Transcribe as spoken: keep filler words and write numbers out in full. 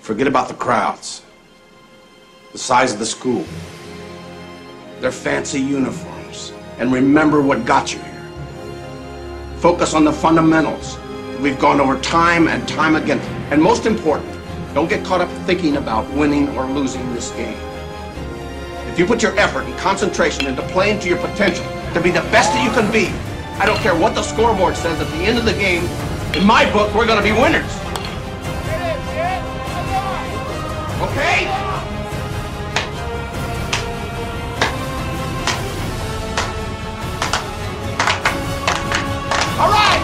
Forget about the crowds, the size of the school, their fancy uniforms, and remember what got you here. Focus on the fundamentals we've gone over time and time again. And most important, don't get caught up thinking about winning or losing this game. If you put your effort and concentration into playing to your potential, to be the best that you can be, I don't care what the scoreboard says at the end of the game, in my book, we're going to be winners. Okay? All right!